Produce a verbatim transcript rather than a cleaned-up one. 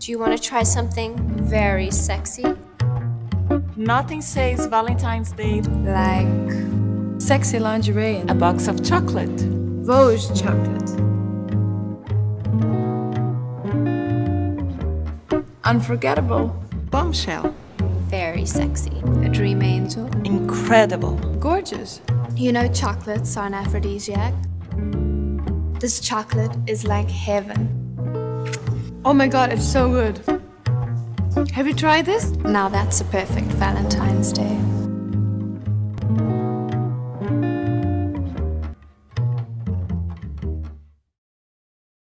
Do you want to try something very sexy? Nothing says Valentine's Day Like sexy lingerie and a box of chocolate. Vogue chocolate. Unforgettable. Bombshell. Very sexy. A dream angel. Incredible. Gorgeous. You know chocolates are an aphrodisiac? This chocolate is like heaven. Oh my god, it's so good. Have you tried this? Now that's a perfect Valentine's Day.